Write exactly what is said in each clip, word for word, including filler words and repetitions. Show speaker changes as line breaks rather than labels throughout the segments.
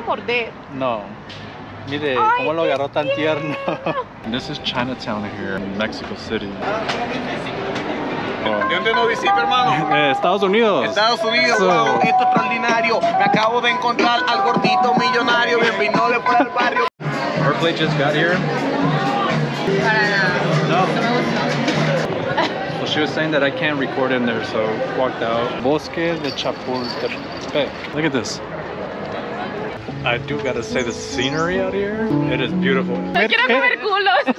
morder.
No. Mire,
Ay,
cómo lo agarró tan tierno. This is Chinatown here in Mexico City.
¿De dónde nos visita, hermano?
Eh, Estados Unidos.
Estados Unidos,
So,
wow, esto es extraordinario. Me acabo de encontrar al gordito millonario. Bienvenido de por el barrio.
our plate just got here.
Para nada.
No.
No me gustó.
Well, she was saying that I can't record in there, so walked out. Bosque de Chapultepec. Look at this. I do gotta say the scenery out here, it is beautiful.
No quiero comer culos.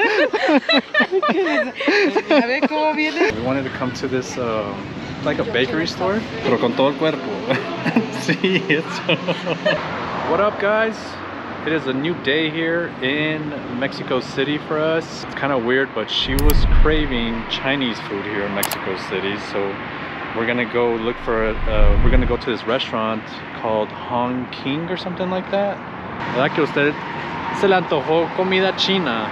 A ver cómo viene.
We wanted to come to this, uh, like a bakery store, pero con todo el cuerpo. Sí, eso. What up, guys? It is a new day here in Mexico City for us. It's kind of weird, but she was craving Chinese food here in Mexico City, so we're gonna go look for it. Uh, we're gonna go to this restaurant called Hong King or something like that. ¿Verdad que usted se le antojó comida china?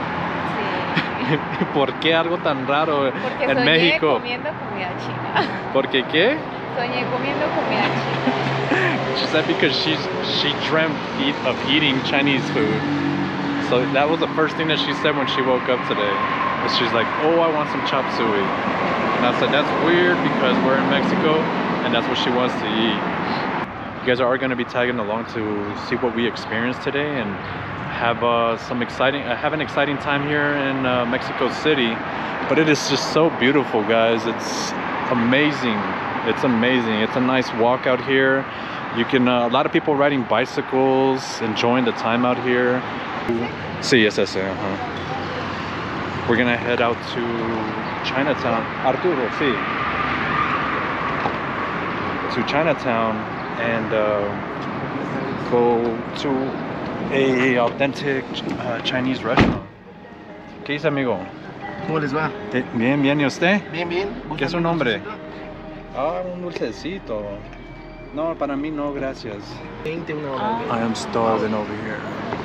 Sí.
¿Por qué algo tan raro
Porque
en
soñé
México?
comiendo comida china.
¿Por qué qué?
Soñé comiendo comida china.
She said because she's she dreamt eat, of eating Chinese food. So that was the first thing that she said when she woke up today. And she's like, oh, I want some chop suey. And I said, that's weird because we're in Mexico and that's what she wants to eat. You guys are going to be tagging along to see what we experienced today and have uh, some exciting, uh, have an exciting time here in uh, Mexico City. But it is just so beautiful, guys. It's amazing. It's amazing. It's a nice walk out here. You can, uh, a lot of people riding bicycles, enjoying the time out here. Sí, es ese, uh-huh. We're gonna head out to Chinatown. Arturo, sí. To Chinatown and uh, go to a authentic uh, Chinese restaurant. ¿Qué dice, amigo?
¿Cómo les va?
Bien, bien, ¿y usted?
Bien, bien.
¿Qué es su nombre? Ah, un dulcecito. No, para mí no, gracias.
veinte, una hora.
I am starving over here.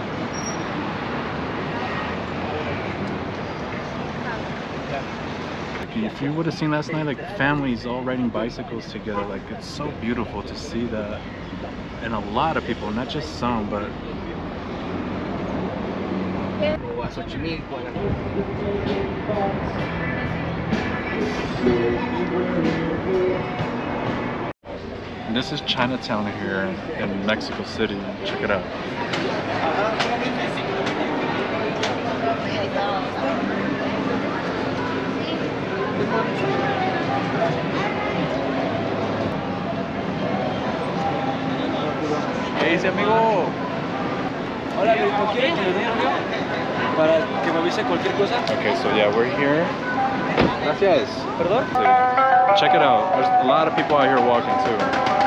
If you would have seen last night, like families all riding bicycles together, like it's so beautiful to see that. And a lot of people, not just some, but
O a Xochimilco, a la...
this is Chinatown here in Mexico City. Check it out. ¿Qué dice, amigo?
Hola, ¿no quiere que le dé algo? Para que me avise cualquier cosa.
Okay, so yeah, we're here. Gracias.
¿Perdón?
Check it out. There's a lot of people out here walking too.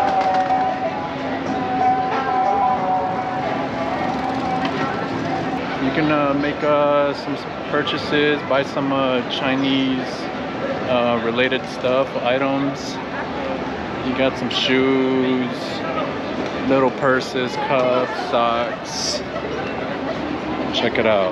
You can uh, make uh, some purchases, buy some uh, Chinese uh, related stuff, items. You got some shoes, little purses, cups, socks. Check it out.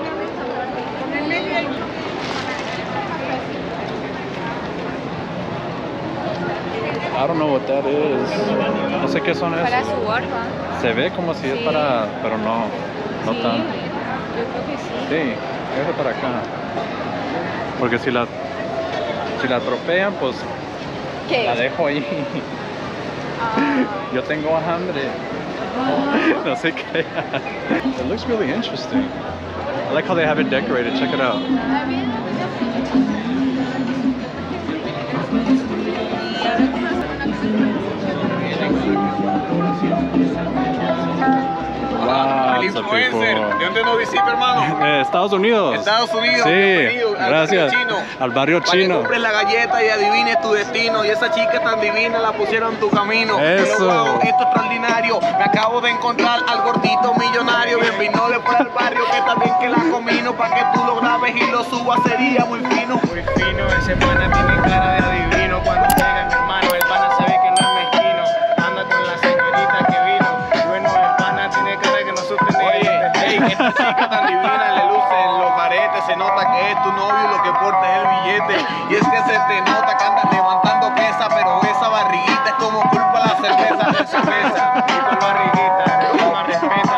I don't know what that is. No sé qué son
Para
esos.
su barba.
Se ve como si es
Sí.
para, pero no, no
Sí,
tanto.
yo creo que sí.
Sí, es para acá. Porque si la, si la atropellan, pues
¿Qué?
la dejo ahí.
Ah.
Yo tengo hambre. No sé qué. It looks really interesting. I like how they have it decorated. Check it out. Lots
El
of
influencer.
people.
¿De dónde nos visita, hermano?
Eh, Estados Unidos.
Estados Unidos.
Sí,
Bienvenido al
gracias.
barrio chino.
Al barrio
Para que
chino.
compres la galleta y adivines tu destino. Y esa chica tan divina la pusieron en tu camino.
Eso.
Pero, wow, esto es extraordinario. Me acabo de encontrar al gordito millonario. Bienvenido de por el barrio que también que la comino. Para que tú lo grabes y lo subas sería muy fino. Muy fino, ese pana tiene cara de adivino. Cuando llega mi hermano, el pana se ve que no es mezquino. Anda con la señorita que vino. Bueno, el pana tiene cara que no supe ni. Oye, hey, esta chica tan divina le luce en los aretes. Se nota que es tu novio y lo que porta es el billete. Y es que se te nota que andas levantando pesa, pero esa barriguita es como culpa la cerveza de cerveza. Y por barriguita, no más respeta.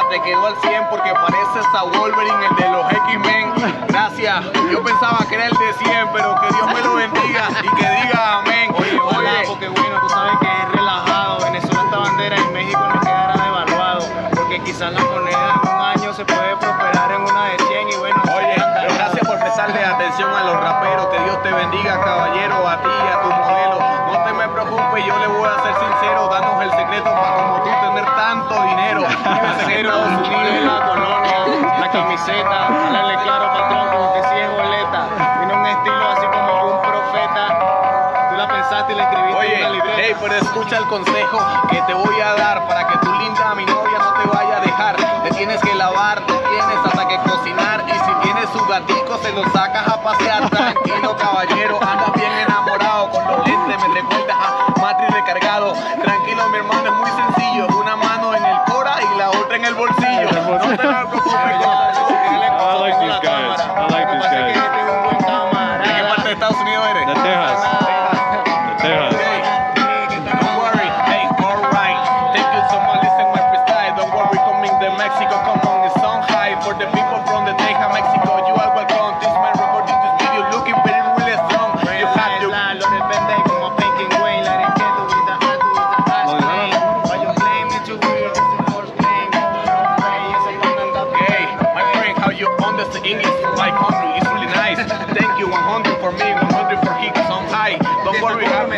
te quedó al cien porque pareces a Wolverine, el de los X-Men. Gracias, yo pensaba que era el de cien, pero que Dios me lo bendiga y que diga amén.
Oye, hola, porque bueno, tú sabes que es relajado. Venezuela esta bandera y México no quedará devaluado. Porque quizás la moneda en un año se puede prosperar en una de cien y bueno.
Oye, pero gracias por prestarle atención a los raperos. Que Dios te bendiga, caballero, a ti y a tu modelo. No te me preocupes, yo le voy a ser sincero. Danos el secreto para como tú tener tanto dinero. Vives en Estados Unidos,
la colonia, la camiseta, hablarle claro patrón, como que sí es boleta. Tiene un estilo así como un profeta. Tú la pensaste y la escribiste
Oye,
en una libreta.
hey, pero escucha el consejo que te voy a dar para que tu linda mi novia no te vaya a dejar. Te tienes que lavar, te tienes hasta que cocinar y si tienes su gatico se lo sacas a pasear. Tranquilo, caballero, andas bien enamorado con los lentes, me recuerdas a Matrix recargado. Tranquilo, mi hermano, es muy sencillo, una mano en el cora y la otra en el bolsillo. No te preocupes,
I like these guys. I like these guys.
¿De qué parte de Estados Unidos eres?
De Texas. De Texas.
Hey, don't worry, hey, alright. Thank you so much, listen my freestyle. Don't worry, coming to Mexico, come on, it's on high. For the people from the Texas, Mexico, you are welcome. This man recording this video, looking very, really strong. You have to. Hey, my friend, how you understand English? My country is really nice. Thank you, one hundred for me, one hundred for he, on high. Don't worry, I'm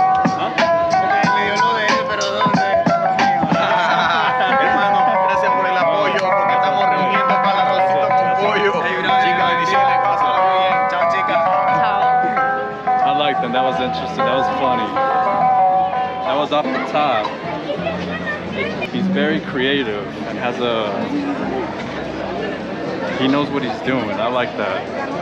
hermano, gracias por el apoyo, porque estamos reuniendo para el arrocito con pollo. Chicas, bendiciones, pásala bien. Chao, chicas.
I liked them. That was interesting. That was funny. That was off the top. He's very creative and has a. He knows what he's doing. I like that.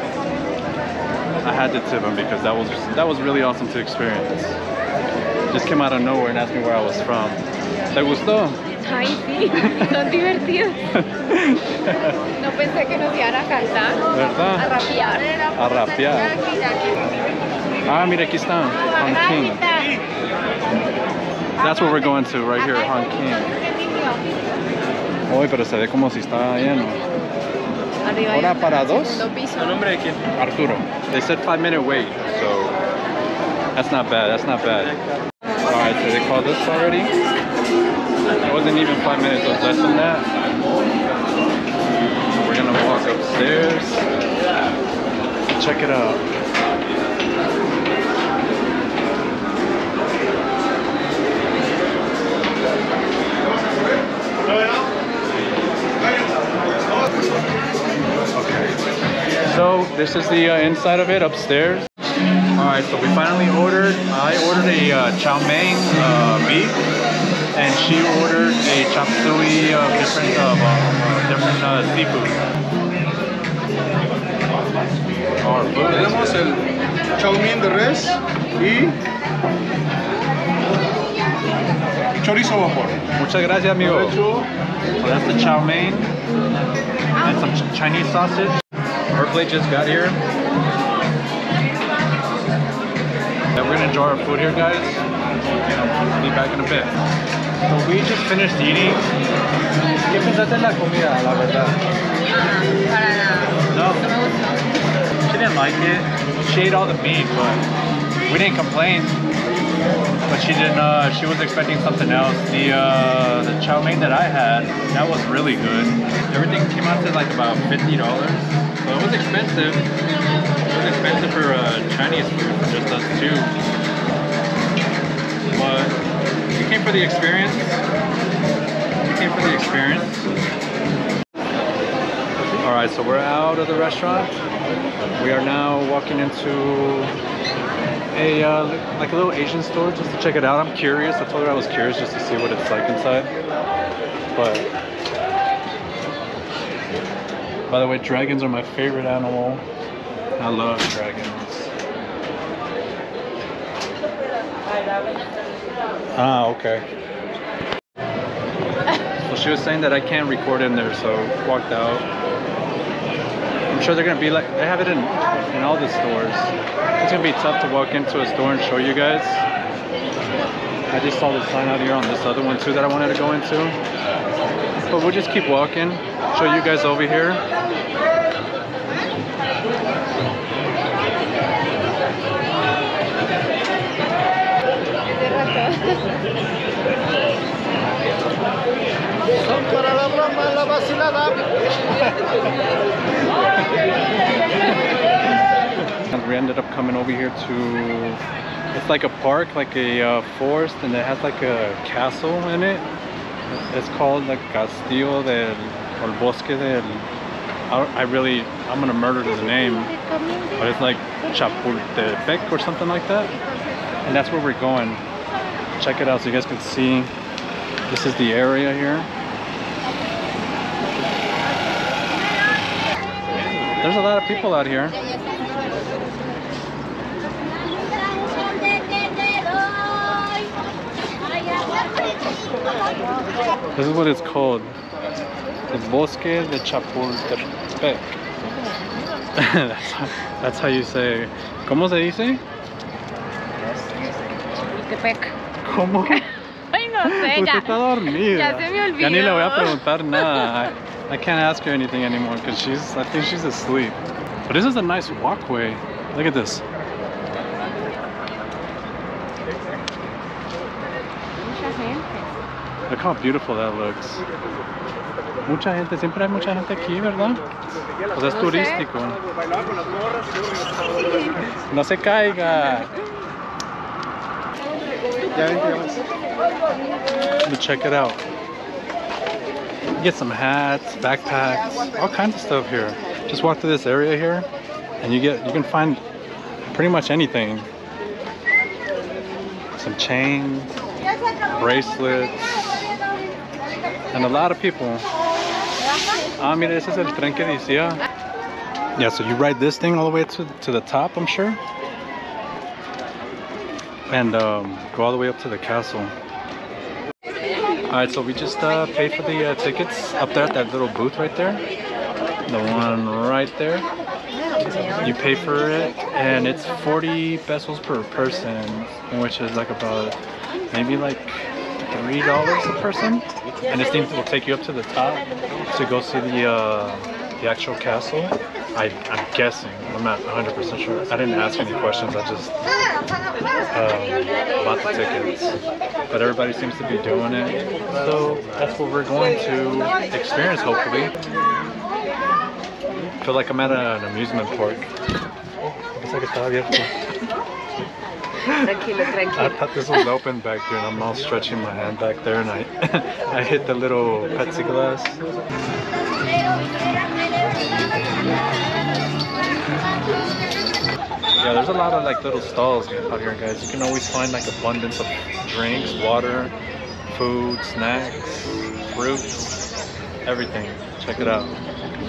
I had to tip him because that was that was really awesome to experience. Just came out of nowhere and asked me where I was from. ¿Te gustó?
Ay, sí, son divertidos. No pensé que nos iban a cantar.
¿Verdad?
A rapear.
A rapear. Ah, mira, aquí están. Hong King. That's where we're going to, right here, Hong King. Uy, pero se ve como si está lleno.
Arriba hay
¿Hora
un
para dos?
segundo piso.
¿El nombre de quién?
Arturo. They said five minute wait, so that's not bad. That's not bad. All right, so they called us already. It wasn't even five minutes. It was less than that. So we're gonna walk upstairs. Check it out. Okay. So this is the uh, inside of it upstairs. All right, so we finally ordered. I ordered a uh, chow mein uh, beef, and she ordered a chop suey of different uh, uh, different uh, seafood. Our food is
Tenemos el chow mein de res y chorizo vapor.
Muchas gracias, amigo. So that's the chow mein and some ch Chinese sausage. Our plate just got here. Yeah, we're gonna enjoy our food here, guys. I'll be back in a bit. So we just finished eating. ¿Qué pensaste en la comida, la verdad?
Para nada.
No.
No me gustó.
She didn't like it. She ate all the meat, but we didn't complain. But she didn't. Uh, she was expecting something else. The uh, the chow mein that I had, that was really good. Everything came out to like about fifty dollars. So it was expensive. It was expensive for uh, Chinese food, for just us two. But we came for the experience. We came for the experience. All right, so we're out of the restaurant. We are now walking into a uh, like a little Asian store just to check it out. I'm curious. I told her I was curious just to see what it's like inside. But by the way, dragons are my favorite animal. I love dragons. Ah, okay. So she was saying that I can't record in there, so walked out. I'm sure they're gonna be like, they have it in in all the stores. It's gonna be tough to walk into a store and show you guys. I just saw the sign out here on this other one too that I wanted to go into. But we'll just keep walking, show you guys over here.
Para la broma, la vacilada.
And we ended up coming over here to, it's like a park, like a uh, forest, and it has like a castle in it. It's called like Castillo del, or Bosque del, I, I really, I'm gonna murder the name, but it's like Chapultepec or something like that. And that's where we're going. Check it out so you guys can see. This is the area here. There's a lot of people out here. This is what it's called. The Bosque de Chapultepec. that's, how, that's how you say. ¿Cómo se dice?
Chapultepec.
¿Cómo?
Ay, no sé,
Usted
ya.
está dormida.
Ya se me olvidó.
Ya ni le voy a preguntar nada. I, I can't ask her anything anymore because she's, I think she's asleep. But this is a nice walkway. Look at this.
Mucha gente.
Look how beautiful that looks. Mucha gente, siempre hay mucha gente aquí, ¿verdad? O sea, es
No sé.
turístico. No se caiga. But check it out. Get some hats, backpacks, all kinds of stuff here. Just walk through this area here, and you get you can find pretty much anything. Some chains, bracelets, and a lot of people. Ah, mira, ese es el tren que decía. Yeah, so you ride this thing all the way to to the top, I'm sure, and um, go all the way up to the castle. Alright, so we just uh, paid for the uh, tickets up there at that little booth right there. The one right there. You pay for it, and it's forty pesos per person, which is like about maybe like three dollars a person. And this thing will take you up to the top to go see the uh, the actual castle. I, I'm guessing. I'm not one hundred percent sure. I didn't ask any questions. I just uh, bought the tickets. But everybody seems to be doing it. So that's what we're going to experience, hopefully. I feel like I'm at an amusement park. Looks like it's abierto.
Tranquilo, tranquilo.
I thought this was open back here, and I'm all stretching my hand back there, and I I hit the little Pepsi glass. Yeah, there's a lot of like little stalls out here, guys. You can always find like abundance of drinks, water, food, snacks, fruits, everything. Check it out.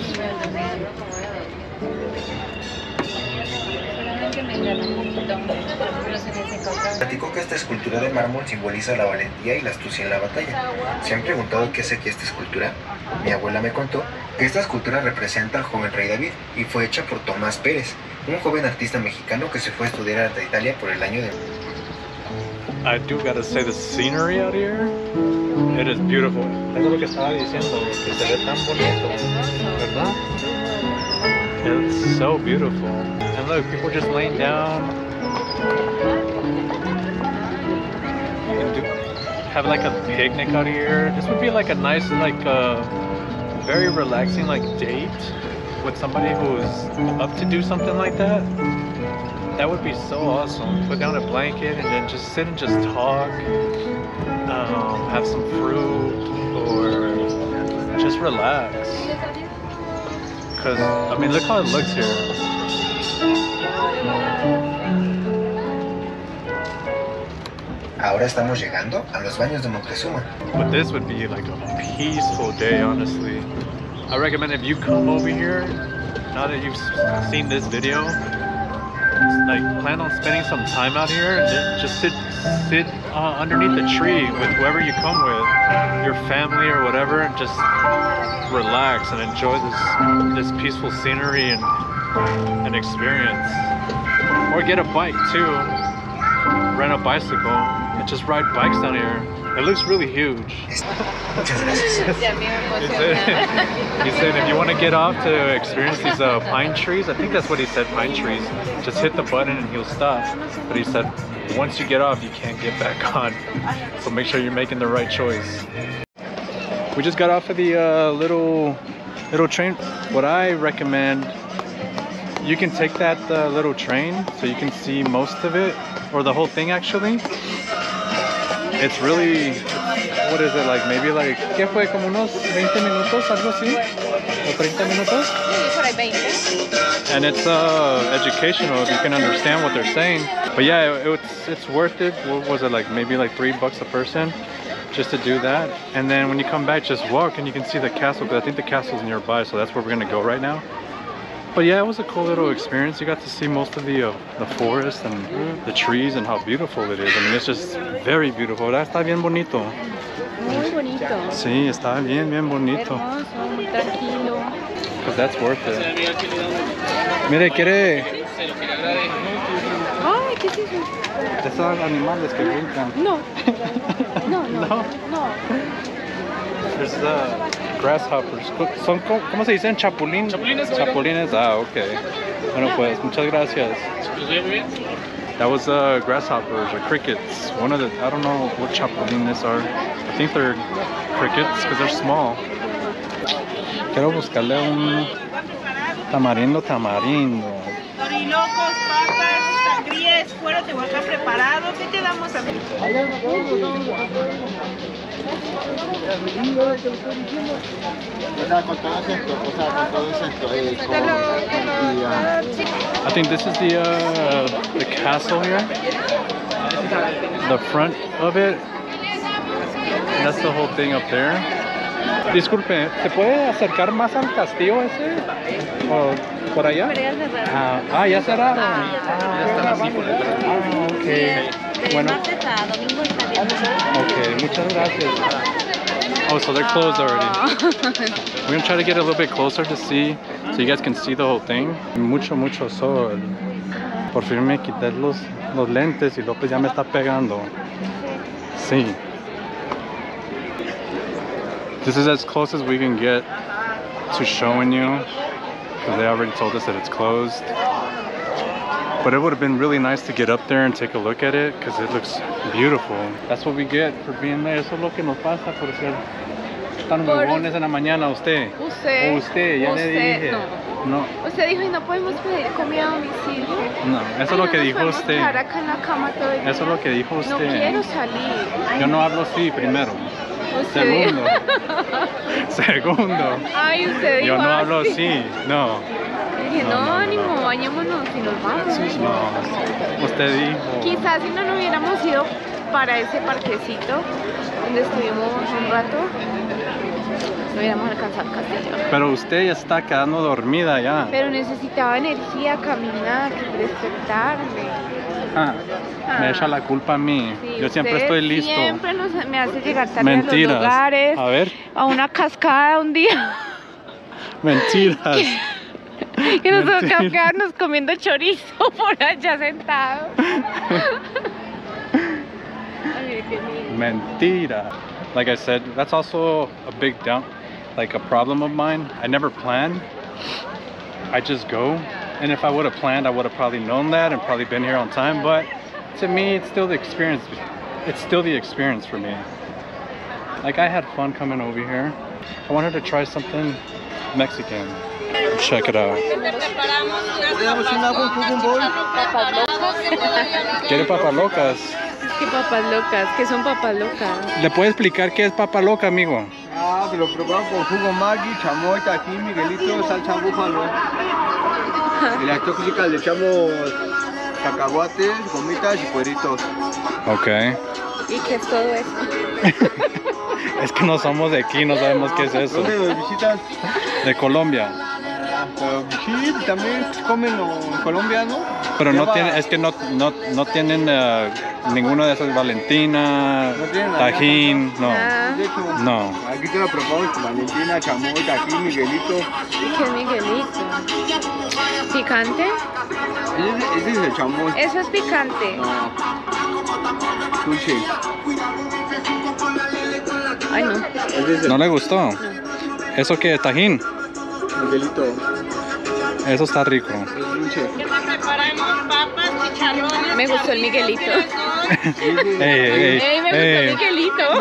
Platicó que esta escultura de mármol simboliza la valentía y la astucia en la batalla. ¿Se han preguntado qué es aquí esta escultura? Mi abuela me contó que esta escultura representa al joven rey David y fue hecha por Tomás Pérez, un joven artista mexicano que se fue a estudiar arte a Italia por el año de...
I do gotta say, the scenery out here, it is beautiful. Es lo que estaba diciendo, que se ve tan bonito, ¿verdad? It's so beautiful. And look, people just laying down. You can do, have like a picnic out here. This would be like a nice, like uh, very relaxing like date with somebody who's up to do something like that. That would be so awesome. Put down a blanket and then just sit and just talk. Um, have some fruit or just relax. Because, I mean, look how it looks here.
Ahora estamos llegando a los baños de Moctezuma.
But this would be like a peaceful day, honestly. I recommend if you come over here, now that you've seen this video, like plan on spending some time out here. Just sit sit uh, underneath the tree with whoever you come with, your family or whatever, and just relax and enjoy this this peaceful scenery and an experience. Or get a bike too, rent a bicycle and just ride bikes down here. It looks really huge.
Muchas gracias.
Ya me
He
emociona.
said, he said if you want to get off to experience these uh, pine trees, I think that's what he said, pine trees, just hit the button and he'll stop. But he said once you get off, you can't get back on. So make sure you're making the right choice. We just got off of the uh, little little train. What I recommend, you can take that uh, little train so you can see most of it, or the whole thing actually. It's really, what is it, like maybe like, ¿qué fue? Como unos veinte minutos, algo así? ¿O treinta minutos?
Sí, por ahí veinte.
And it's uh, educational if you can understand what they're saying. But yeah, it, it's, it's worth it. What was it, like maybe like three bucks a person just to do that? And then when you come back, just walk and you can see the castle, because I think the castle's nearby, so that's where we're gonna go right now. But yeah, it was a cool little experience. You got to see most of the uh, the forest and the trees and how beautiful it is. I mean, it's just very beautiful. ¿Verdad? Está bien bonito.
Muy bonito.
Sí, está bien, bien bonito.
Hermoso, muy tranquilo.
Because that's worth it. Mire, quiere
Ay, ¿qué es eso?
esos animales que brincan.
No. No, no,
No.
no.
There's the grasshoppers. Son, co- ¿Cómo se dicen? Chapulín.
Chapulines.
Chapulines. Ah, okay. Bueno, pues, muchas gracias. That was uh, grasshoppers or crickets. One of the, I don't know what chapulines are. I think they're crickets because they're small. Quiero buscarle un tamarindo, tamarindo.
Torilocos, papas, sangrías, cuero de Oaxaca preparado. ¿Qué te damos a ver?
Con todo esto, o sea, con todo esto, eh, con,
Te lo, te lo,
y, ah,
I think this is the uh, the castle here. The front of it. And that's the whole thing up there. Disculpe, ¿se puede acercar más al castillo ese? ¿O por allá?
Pero ya cerraron.
Ah, ah, ya cerraron.
Ah, ya cerraron.
Ah, ok.
De
Bueno,
martes a domingo está abierto.
ok, muchas gracias. Oh, so they're closed already. We're gonna try to get a little bit closer to see, so you guys can see the whole thing. Mucho, mucho sol. Por fin me quité los, los lentes y López ya me está pegando. Sí. This is as close as we can get to showing you, because they already told us that it's closed. But it would have been really nice to get up there and take a look at it, because it looks beautiful. That's what we get for being there. Eso es lo que nos pasa por ser tan
Por-
huevones en la mañana. Usted.
Usted.
O usted, ya le
Usted,
dije.
no.
No,
Usted dijo, y no podemos pedir comida a domicilio.
no, eso es
Ay,
lo
no
que
nos
dijo
podemos
usted.
quedar acá en la cama todo el día.
Eso es lo que dijo
No
usted.
quiero salir.
Yo no hablo así primero.
Usted
Segundo.
dijo-
Segundo.
Ay, usted dijo
Yo no hablo
así.
así. No.
Dije,
No,
no,
no, no.
ánimo, bañémonos y nos vamos.
No. Usted dijo.
Quizás si no nos hubiéramos ido para ese parquecito donde estuvimos un rato, no hubiéramos alcanzado el castillo.
Pero usted ya está quedando dormida ya.
Pero necesitaba energía, caminar, despertarme.
Ah, me
Ah.
echa la culpa a mí.
Sí,
Yo siempre
usted
estoy listo.
Siempre nos, me hace llegar tarde a
Mentiras.
los lugares,
A ver,
a una cascada un día.
mentiras.
Que nos tocó
Mentira.
quedarnos comiendo chorizo por allá sentados. Ay, mire qué lindo.
Mentira. Like I said, that's also a big down, like a problem of mine. I never plan. I just go. And if I would have planned, I would have probably known that and probably been here on time. But to me, it's still the experience. It's still the experience for me. Like, I had fun coming over here. I wanted to try something Mexican. Check it out. ¿Quiere papas locas?
¿Qué papas locas? ¿Qué son papas locas?
¿Le puede explicar qué es papa loca, amigo?
Ah, que lo probamos con jugo Maggi, chamoy, tajín, miguelito, salsa búfalo. Y las tóxicas le echamos cacahuates, gomitas y cueritos.
Ok.
¿Y qué es todo eso?
Es que no somos de aquí, no sabemos qué es eso.
¿Dónde nos visitas?
De Colombia.
Pero sí, también comen lo colombiano.
Pero no
Lleva-
tiene, es que no, no, no tienen eh, ninguno de esos Valentina,
No tienen la
Tajín, no.
Ah,
De hecho,
No.
aquí te lo probamos con Valentina, chamoy, tajín, miguelito.
¿qué es Miguelito? ¿Picante?
Ese, ese es el chamoy.
Eso es picante.
No. Dulce.
Ay, no.
Es de ese.
¿No le gustó? ¿Eso qué? ¿Tajín?
Miguelito.
Eso está rico.
Es dulce.
Que te preparemos papas, chicharrones.
Me gustó el Miguelito.
Ey, ey,
Ey, me gustó
ey.
el Miguelito.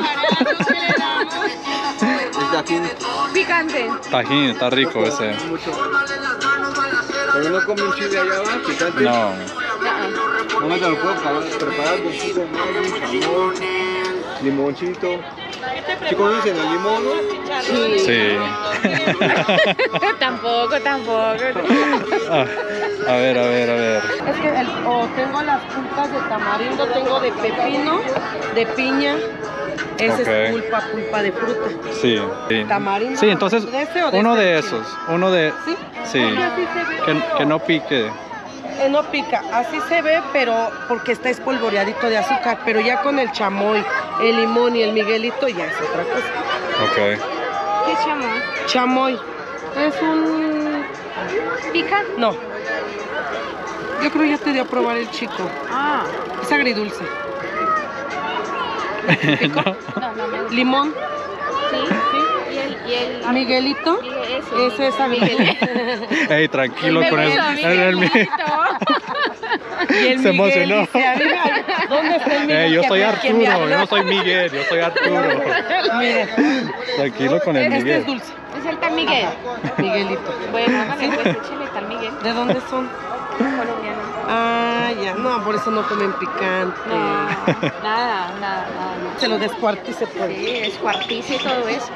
Es de aquí.
Picante.
Tajín, está rico ese.
Mucho. Pero no come un chile allá abajo, picante.
No.
No me lo puedo preparar con jugo, Maggi, jamón, limoncito. ¿Sí conocen el limón?
Sí.
Sí.
Tampoco, tampoco.
Ah, a ver, a ver, a ver.
Es que el- o tengo las pulpas de tamarindo, tengo de pepino, de piña. Ese
Ok.
es pulpa, pulpa de fruta.
Sí. Sí,
Tamarindo.
sí entonces
¿De ese o de
uno
este?
de esos. Uno de...
¿Sí?
Sí.
Porque así se ve.
Que, que no pique.
Eh, no pica, así se ve, pero porque está espolvoreadito de azúcar. Pero ya con el chamoy, el limón y el miguelito ya es otra cosa.
Ok.
¿Qué chamo?
Chamoy es un...
¿Pica?
No. Yo creo ya te dio a probar el chico.
Ah.
Es agridulce.
No.
No, no me gusta.
Limón,
Sí, sí. Y el... Y el
miguelito.
Miguel- ese,
Ese es agridulce.
Ey, tranquilo
Me
con eso.
gustó,
El- el-
Miguelito.
Y el
Se
Miguel
emocionó.
dice, arriba, ¿dónde está el Miguel?
Ey, yo
que
soy
me- que me
Arturo, yo
habló?
no soy Miguel, yo soy Arturo.
Mire,
Tranquilo con el
este es
Miguel.
dulce.
Es el tal Miguel.
Miguelito.
Bueno, hágale pues, échale tal Miguel.
¿De dónde son?
Colombiano.
Ah, ya. No, por eso no comen picante.
No, nada, nada, nada.
Se lo descuartice por
Sí, descuartice y todo eso.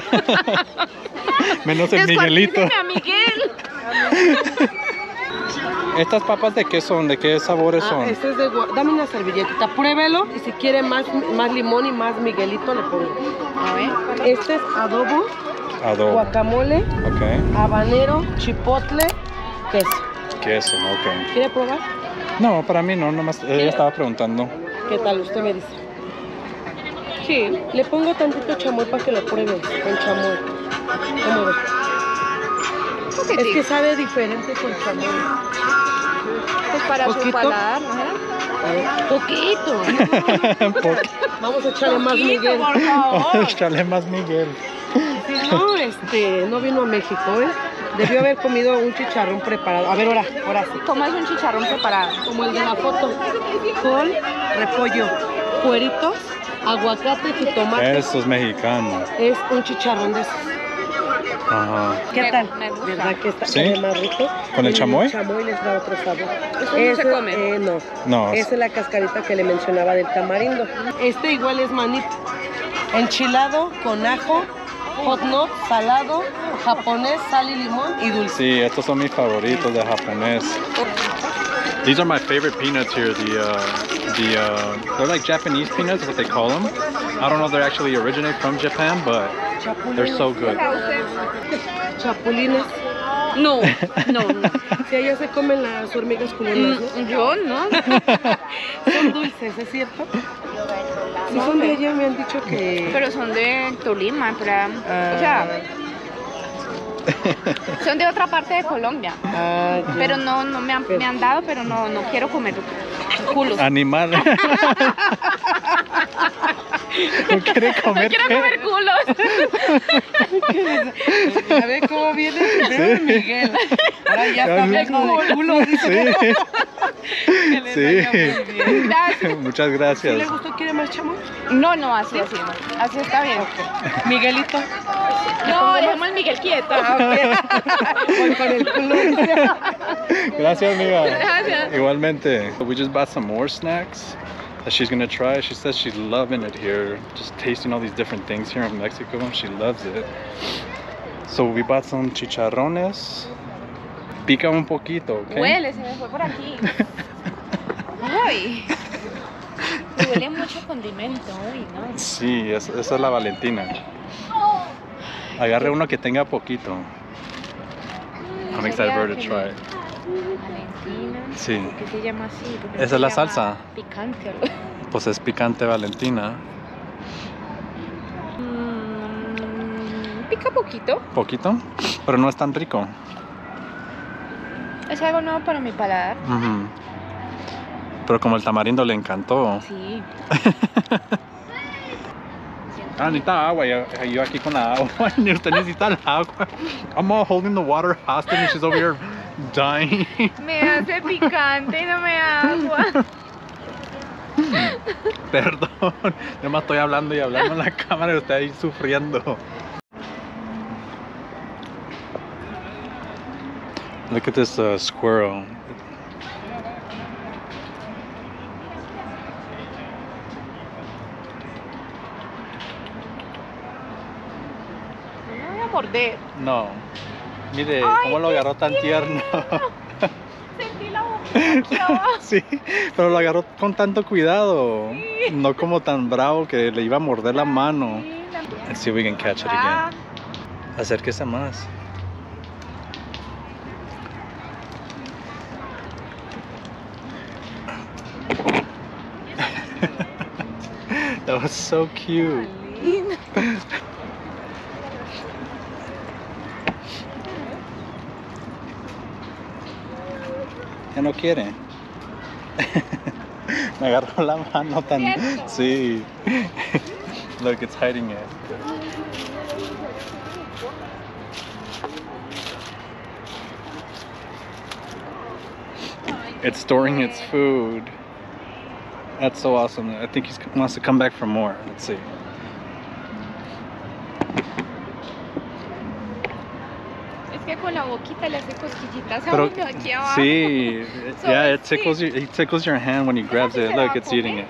Menos el Miguelito.
Descuartíceme a Miguel.
¿Estas papas de qué son? ¿De qué sabores
Ah,
son?
este es de gua- Dame una servilletita, pruébelo y si quiere más, más limón y más Miguelito le pongo.
A ver.
Este es adobo,
Adobo.
guacamole,
Ok.
habanero, chipotle, queso.
Queso, ok.
¿Quiere probar?
No, para mí no, nomás ella estaba preguntando.
¿Qué tal? Usted me dice. Sí. Le pongo tantito chamoy para que lo pruebe con chamoy. ¿Cómo ve? Es que sabe diferente con chamoy.
Pues para su
¿Poquito?
paladar, ¿no?
A ver.
Poquito.
Por-
Vamos a echarle más
Poquito,
Miguel.
por favor.
Échale más Miguel.
Si no, este, no vino a México, ¿eh? Debió haber comido un chicharrón preparado. A ver, ahora, ahora sí.
¿Cómo es un chicharrón preparado?
Como el de la foto. Col, repollo, cueritos, aguacate, jitomate.
Eso es mexicano.
Es un chicharrón de esos.
Ajá.
¿Qué
Me-
tal?
me gusta.
¿Verdad que está
Sí.
es más rico?
¿Con el chamoy?
El chamoy les da otro sabor.
¿Eso no se
Ese,
come?
eh, no.
No.
Esa es la cascarita que le mencionaba del tamarindo. Este igual es manito. Enchilado con ajo, hot dog, salado, japonés, sal y limón y dulce.
Sí, estos son mis favoritos de japonés. These are my favorite peanuts here. The uh, the uh, they're like Japanese peanuts, what they call them. I don't know if they're actually originate from Japan, but they're so good.
Chapulines.
No, no, no.
Si allá se comen las hormigas culonas, ¿no?
Mm, Yo no.
Son dulces, ¿es cierto? Si son de allá me han dicho que...
Pero son de Tolima, pero,
Ah,
o sea, son de otra parte de Colombia.
ah, ya.
Pero no, no me han, me han dado, pero no, no quiero comer culos.
Animal. ¿No quiere comer
Quiero
qué?
comer culos.
A ver cómo viene primero Miguel. Ahora ya está hablando de culo. dice.
Sí.
Que le vaya
Sí.
muy bien.
Gracias.
Muchas
¿Sí le
gracias.
gustó? ¿Quiere más chamoy?
No, no, así, así. Así está bien.
Miguelito.
No, dejemos el Miguel quieto.
Ah, ok. Voy con el culo. dice.
Gracias, amiga.
Gracias.
Igualmente. We just bought some more snacks that she's gonna try. She says she's loving it here, just tasting all these different things here in Mexico. She loves it. So we bought some chicharrones. Pica un poquito, ¿ok?
Huele, se me fue por aquí. Uy. Me huele mucho condimento, uy, ¿no?
Sí, es- esa es la Valentina. Agarre uno que tenga poquito. I'm excited for her to try it.
Valentina.
Sí.
¿Por qué se llama así? ¿Por qué
Esa
se
es la
llama
salsa.
Picante.
Pues es picante Valentina.
Mm, pica poquito.
Poquito, pero no es tan rico.
Es algo nuevo para mi paladar.
Ujú. Pero como el tamarindo le encantó.
Sí.
Ah, necesita agua. Yo, yo aquí con la agua. Usted necesita el agua. I'm all holding the water hostage and she's over here dying.
Me hace picante y no me da agua.
Perdón. Yo me estoy hablando y hablando en la cámara y usted ahí sufriendo. Look at this uh, squirrel.
No voy a morder.
No. Mire,
Ay,
cómo lo
qué
agarró tan tierno.
Sentí la boca aquí abajo.
Sí, pero lo agarró con tanto cuidado.
Sí.
No como tan bravo que le iba a morder la mano.
Sí, la-
Let's see if we can catch it
Ah,
again. Acérquese más. That was so cute.
lindo.
Ya no quiere. Me agarró la mano tan...
¿Cierto?
Sí. Look, it's hiding it. It's storing its food. That's so awesome. I think he wants to come back for more. Let's see.
Es que con la boquita le hace cosquillitas a
Pero,
uno aquí abajo.
sí,
So
yeah, it
it's-
tickles you. It tickles your hand when he grabs
si
it.
se la
Look,
va a
it's eating
comer?
it.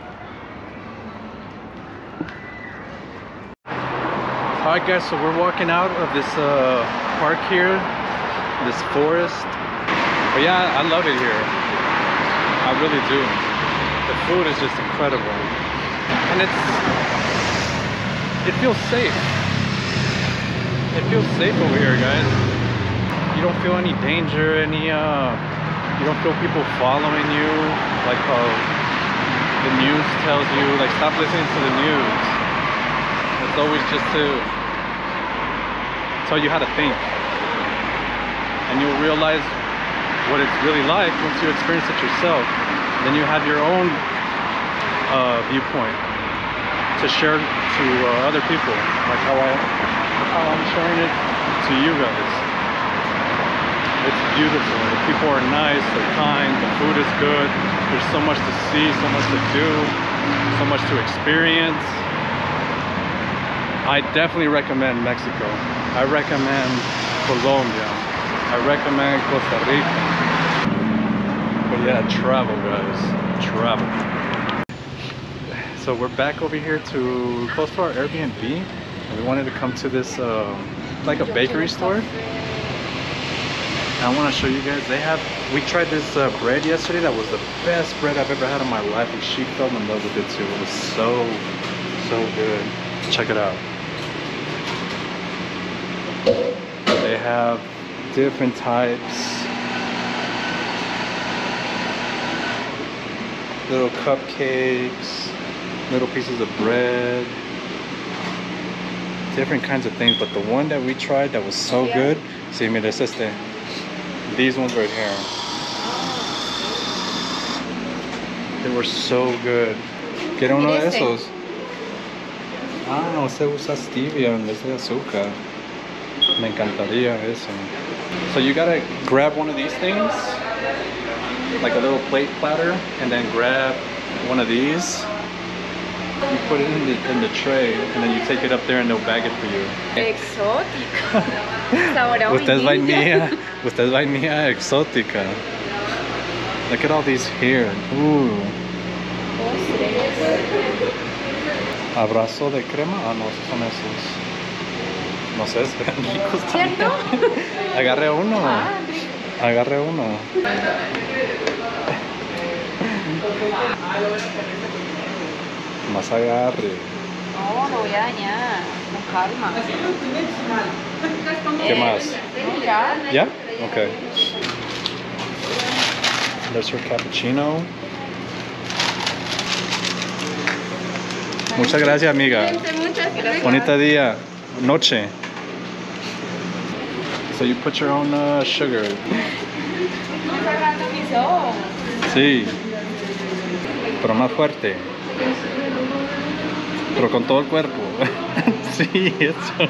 All right, guys. So we're walking out of this uh, park here, this forest. But yeah, I love it here. I really do. The food is just incredible, and it's it feels safe. It feels safe over here, guys. You don't feel any danger, any uh, you don't feel people following you, like how the news tells you. Like, stop listening to the news. It's always just to tell you how to think, and you'll realize what it's really like once you experience it yourself. Then you have your own uh, viewpoint to share to uh, other people, like how I how I'm sharing it to you guys. It's beautiful. The people are nice, they're kind, the food is good. There's so much to see, so much to do, so much to experience. I definitely recommend Mexico. I recommend Colombia. I recommend Costa Rica. But yeah, travel, guys. Travel. So we're back over here to close to our Airbnb, and we wanted to come to this um, like a bakery store. I want to show you guys. They have. We tried this uh, bread yesterday. That was the best bread I've ever had in my life, and she fell in love with it too. It was so, so good. Check it out. They have different types. Little cupcakes, little pieces of bread, different kinds of things. But the one that we tried that was so
Yeah.
good, see, mira, es este. These ones right here. They were so good. ¿Quiere uno de
Mira este.
esos? Ah, no, se usa stevia en vez de azúcar. Me encantaría eso. So you gotta grab one of these things, like a little plate platter, and then grab one of these. You put it in the, in the tray, and then you take it up there and they'll bag it for you.
Exótico. Sabor a
Usted es
vainilla.
vainilla, usted es vainilla exótica. Look at all these here. Ooh. Abrazo de crema. Ah, no, esos son esos. No sé, se ven ricos también.
¿Cierto?
Agarre uno.
Ah, rico.
Agarre uno. Más agarre.
No, no voy a dañar. Con calma.
¿Qué más?
No, ya.
¿Ya? Okay. There's your cappuccino. Muchas gracias, amiga.
Muchas gracias.
Bonita día. Noche. So you put your own uh, sugar.
Estoy sacando mis ojos.
Sí. pero más fuerte. Pero con todo el cuerpo. Sí, eso.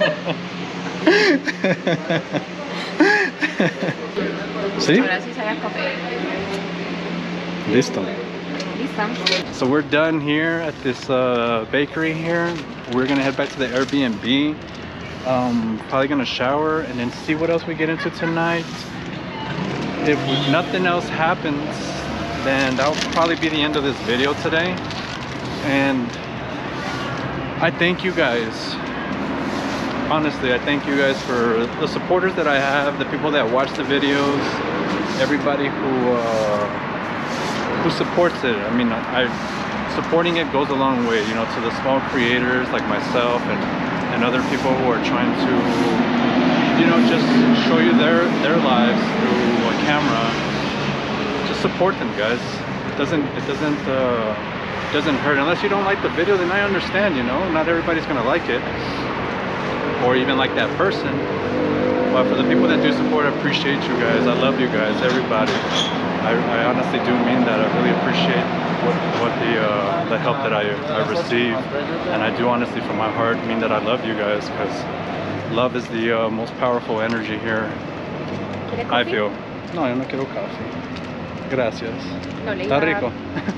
¿Sí?
Ahora sí sabe a café.
Listo.
Lista.
So we're done here at this uh, bakery here. We're gonna head back to the Airbnb. Um, probably gonna shower and then see what else we get into tonight. If nothing else happens, then that'll probably be the end of this video today. And I thank you guys. Honestly, I thank you guys for the supporters that I have, the people that watch the videos, everybody who uh, who supports it. I mean, I supporting it goes a long way, you know, to the small creators like myself and and other people who are trying to, you know, just show you their their lives through a camera. Just support them, guys. It doesn't it doesn't uh, doesn't hurt. Unless you don't like the video, then I understand, you know, not everybody's gonna like it or even like that person. But for the people that do support, I appreciate you guys. I love you guys, everybody. I, I honestly do mean that. I really appreciate what, what the uh, the help that I, I receive, and I do honestly from my heart mean that I love you guys, because love is the uh, most powerful energy here. I feel. No, yo no quiero coffee. Gracias.
No le
Está
iba a
rico.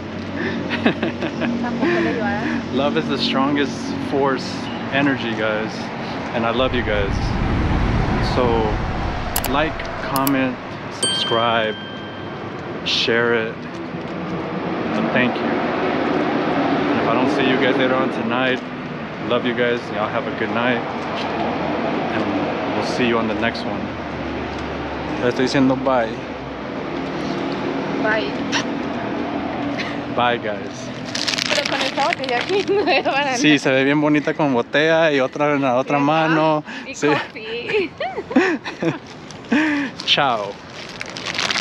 Tampoco le iba a dar.
Love is the strongest force, energy, guys, and I love you guys. So, like, comment, subscribe, share it. So thank you. And if I don't see you guys later on tonight, love you guys. Y'all have a good night, and we'll see you on the next one. Le estoy diciendo bye.
Bye.
Bye, guys.
Pero con esta botella aquí no es para
Sí, se ve bien bonita con botella y otra en la otra mano.
Y
Sí.
coffee.
Chao.